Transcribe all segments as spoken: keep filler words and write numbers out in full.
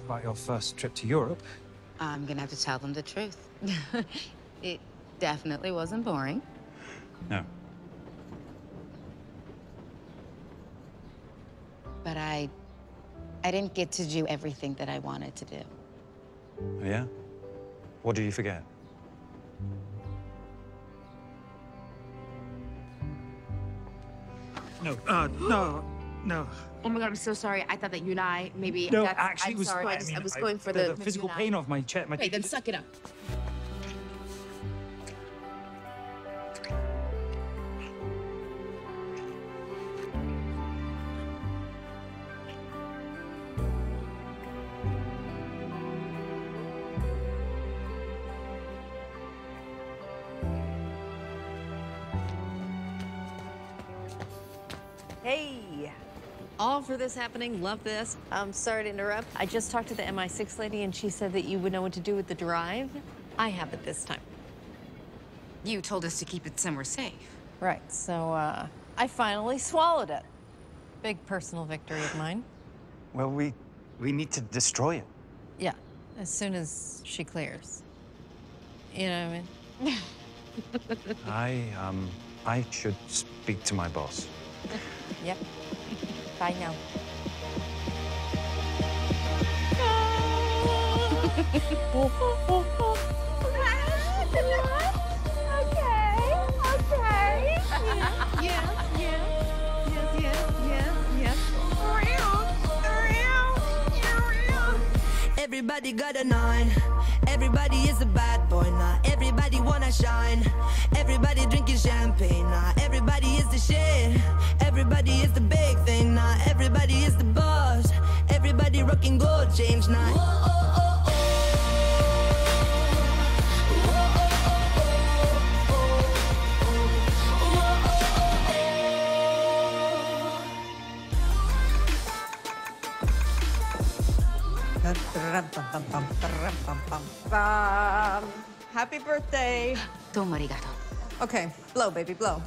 about your first trip to Europe. I'm gonna have to tell them the truth. It definitely wasn't boring. No. But I... I didn't get to do everything that I wanted to do. Oh, yeah? What did you forget? No, uh, no, no. Oh my God, I'm so sorry. I thought that you and I maybe. No, that's, actually, I'm it was. sorry. I, I, just, mean, I was I, going for the, the, the physical pain off my chest. My Wait, then suck it up. Hey, all for this happening. Love this. I'm sorry to interrupt. I just talked to the M I six lady, and she said that you would know what to do with the drive. I have it this time. You told us to keep it somewhere safe. Right, so uh, I finally swallowed it. Big personal victory of mine. Well, we we need to destroy it. Yeah, as soon as she clears. You know what I mean? I um I should speak to my boss. Yep. Bye now. Everybody got a nine. Everybody is a bad boy now. Everybody wanna shine. Everybody drinking champagne now. Everybody is the shit. Everybody is the big thing now. Everybody is the boss. Everybody rocking gold chains now. Whoa, oh, oh, oh. Happy birthday. Don arigato. Okay, blow, baby, blow.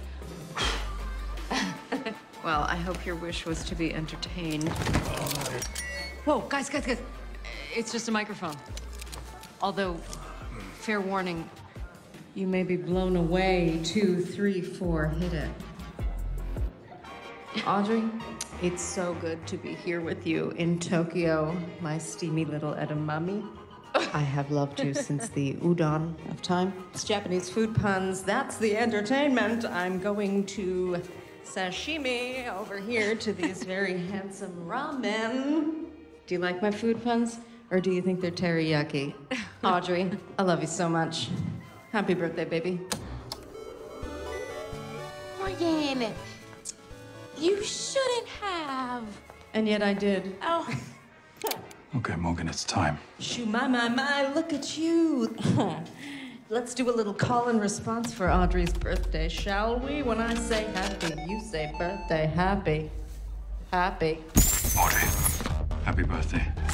Well, I hope your wish was to be entertained. Whoa, guys, guys, guys. It's just a microphone. Although, fair warning, you may be blown away. Two, three, four, hit it. Audrey, it's so good to be here with you in Tokyo, my steamy little edamame. I have loved you since the udon of time. It's Japanese food puns. That's the entertainment. I'm going to sashimi over here to these very handsome ramen. Do you like my food puns, or do you think they're teriyaki? Audrey, I love you so much. Happy birthday, baby. Morgan, you shouldn't have. And yet I did. Oh. Okay, Morgan, it's time. Shoo, my, my, my, look at you. Let's do a little call and response for Audrey's birthday, shall we? When I say happy, you say birthday happy. Happy. Audrey, happy birthday.